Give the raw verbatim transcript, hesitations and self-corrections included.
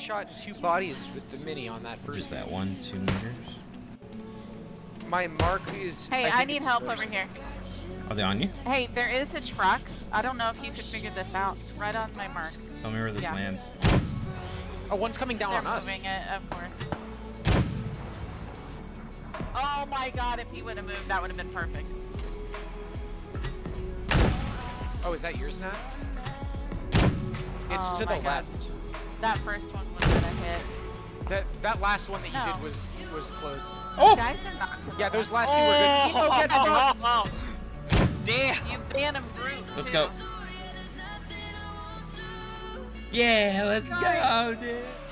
shot in two bodies with the mini on that first. Just that one, two meters. My mark is. Hey, I, I need help over here. Are they on you? Hey, there is a truck. I don't know if you could figure this out. Right on my mark. Tell me where this Yeah. lands. Oh, one's coming down They're on us. moving it, of course. Oh my god, if he would have moved, that would have been perfect. Oh, is that yours, Nat? It's Oh to my the God. left. That first one was gonna hit. That that last one that you No. did was was close. Oh! You guys are not to the Yeah, those left. last two were good. Oh, get fucked. Damn. You ban him brute. Let's too. go. Yeah, let's go, dude.